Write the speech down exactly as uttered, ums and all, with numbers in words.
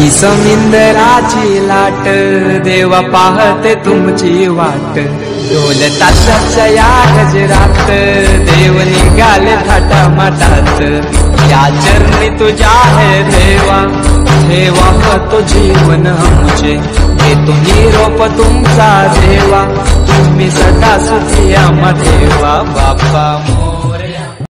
समिंदराची लाट देवा पाहते तुमची वाट। ढोल ताशाच्या या गजरात देव निघाले थाटामाटात। या चरणी तुझ्या है देवा ठेवा तो जीवन आमचे। देतो निरोप तुमचा देवा तुम्ही सदा सुखी आम्हा देवा बाप्पा।